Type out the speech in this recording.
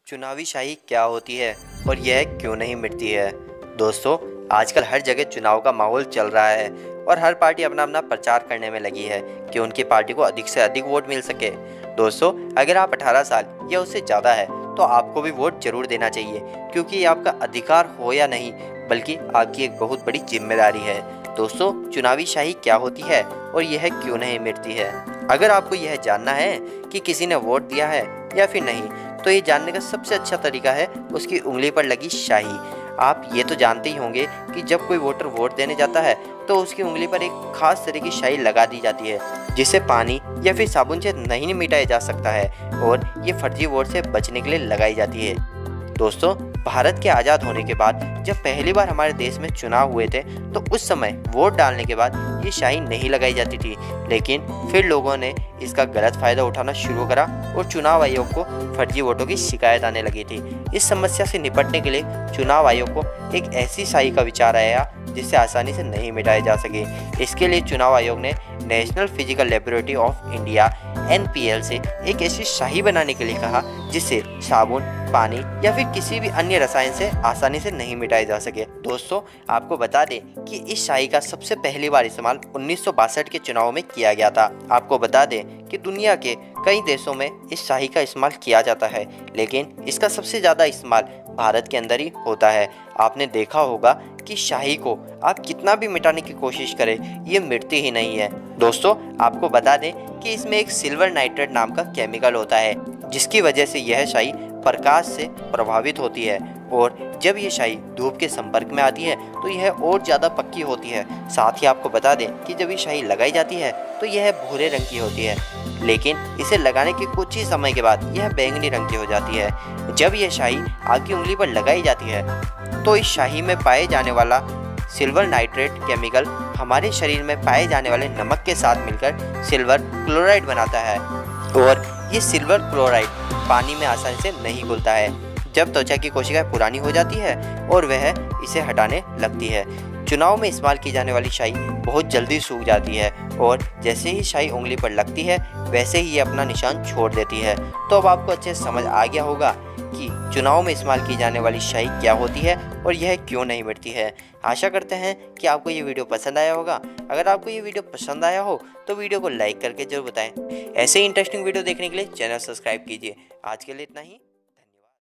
चुनावी शाही क्या होती है और यह क्यों नहीं मिटती है। दोस्तों, आजकल हर जगह चुनाव का माहौल चल रहा है और हर पार्टी अपना अपना प्रचार करने में लगी है कि उनकी पार्टी को अधिक से अधिक वोट मिल सके। दोस्तों, अगर आप 18 साल या उससे ज़्यादा है तो आपको भी वोट जरूर देना चाहिए, क्योंकि ये आपका अधिकार हो या नहीं बल्कि आपकी एक बहुत बड़ी जिम्मेदारी है। दोस्तों, चुनावी शाही क्या होती है और यह क्यों नहीं मिटती है। अगर आपको यह जानना है कि किसी ने वोट दिया है या फिर नहीं, तो ये जानने का सबसे अच्छा तरीका है उसकी उंगली पर लगी शाही। आप ये तो जानते ही होंगे कि जब कोई वोटर वोट देने जाता है तो उसकी उंगली पर एक खास तरह की शाही लगा दी जाती है, जिसे पानी या फिर साबुन से नहीं मिटाया जा सकता है और ये फर्जी वोट से बचने के लिए लगाई जाती है। दोस्तों, भारत के आज़ाद होने के बाद जब पहली बार हमारे देश में चुनाव हुए थे तो उस समय वोट डालने के बाद ये शाही नहीं लगाई जाती थी, लेकिन फिर लोगों ने इसका गलत फ़ायदा उठाना शुरू करा और चुनाव आयोग को फर्जी वोटों की शिकायत आने लगी थी। इस समस्या से निपटने के लिए चुनाव आयोग को एक ऐसी शाही का विचार आया जिससे आसानी से नहीं मिटाया जा सके। इसके लिए चुनाव आयोग ने National Physical Laboratory of India (NPL) से एक ऐसी शाही बनाने के लिए कहा जिससे साबुन, पानी या फिर किसी भी अन्य रसायन से आसानी से नहीं मिटाया जा सके। दोस्तों, आपको बता दें कि इस शाही का सबसे पहली बार इस्तेमाल 1962 के चुनाव में किया गया था। आपको बता दें कि दुनिया के कई देशों में इस शाही का इस्तेमाल किया जाता है, लेकिन इसका सबसे ज़्यादा इस्तेमाल भारत के अंदर ही होता है। आपने देखा होगा कि शाही को आप कितना भी मिटाने की कोशिश करें, ये मिटती ही नहीं है। दोस्तों, आपको बता दें कि इसमें एक सिल्वर नाइट्रेट नाम का केमिकल होता है, जिसकी वजह से यह शाही प्रकाश से प्रभावित होती है और जब ये शाही धूप के संपर्क में आती है तो यह और ज़्यादा पक्की होती है। साथ ही आपको बता दें कि जब ये शाही लगाई जाती है तो यह भूरे रंग की होती है, लेकिन इसे लगाने के कुछ ही समय के बाद यह बैंगनी रंग की हो जाती है। जब यह शाही आपकी उंगली पर लगाई जाती है तो इस शाही में पाए जाने वाला सिल्वर नाइट्रेट केमिकल हमारे शरीर में पाए जाने वाले नमक के साथ मिलकर सिल्वर क्लोराइड बनाता है और ये सिल्वर क्लोराइड पानी में आसानी से नहीं घुलता है। जब त्वचा की कोशिकाएं पुरानी हो जाती है और वह इसे हटाने लगती है। चुनाव में इस्तेमाल की जाने वाली शाही बहुत जल्दी सूख जाती है और जैसे ही शाही उंगली पर लगती है वैसे ही ये अपना निशान छोड़ देती है। तो अब आपको अच्छे से समझ आ गया होगा कि चुनाव में इस्तेमाल की जाने वाली शाही क्या होती है और यह क्यों नहीं मिटती है। आशा करते हैं कि आपको ये वीडियो पसंद आया होगा। अगर आपको ये वीडियो पसंद आया हो तो वीडियो को लाइक करके जरूर बताएं। ऐसे ही इंटरेस्टिंग वीडियो देखने के लिए चैनल सब्सक्राइब कीजिए। आज के लिए इतना ही।